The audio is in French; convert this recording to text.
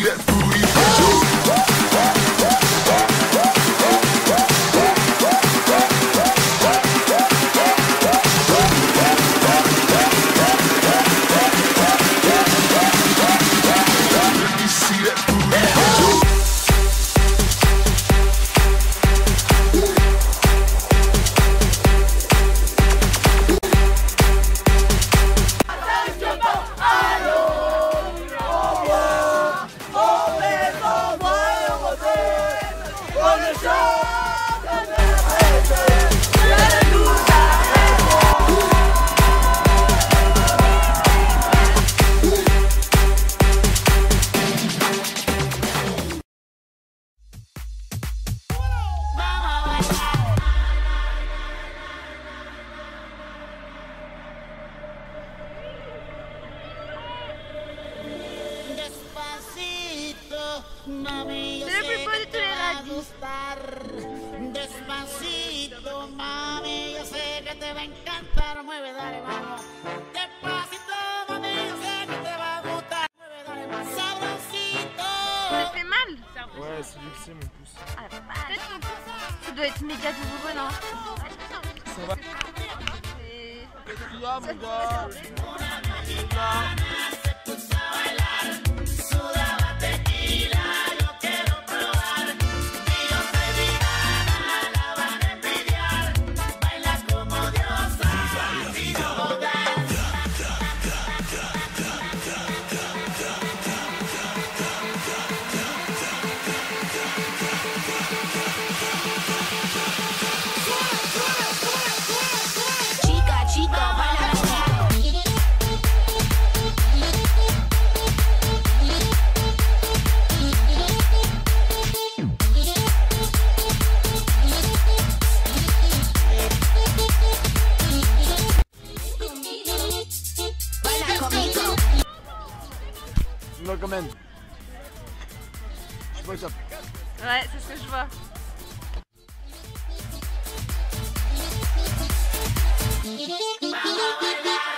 Mami, yo sé que te va a gustar. Despacito, mami, yo sé que te va a encantar. Mueve, dale, vamos. Despacito, mami, yo sé que te va a gustar. Mueve, dale, vamos. Sabrosito. Ça fait mal? Ouais, c'est vexé mon pouce. Ah la vache. Ça doit être méga douloureux, non? Ça va. No comment. Je vois ça. Ouais, c'est ce que je vois. Vamos a bailar.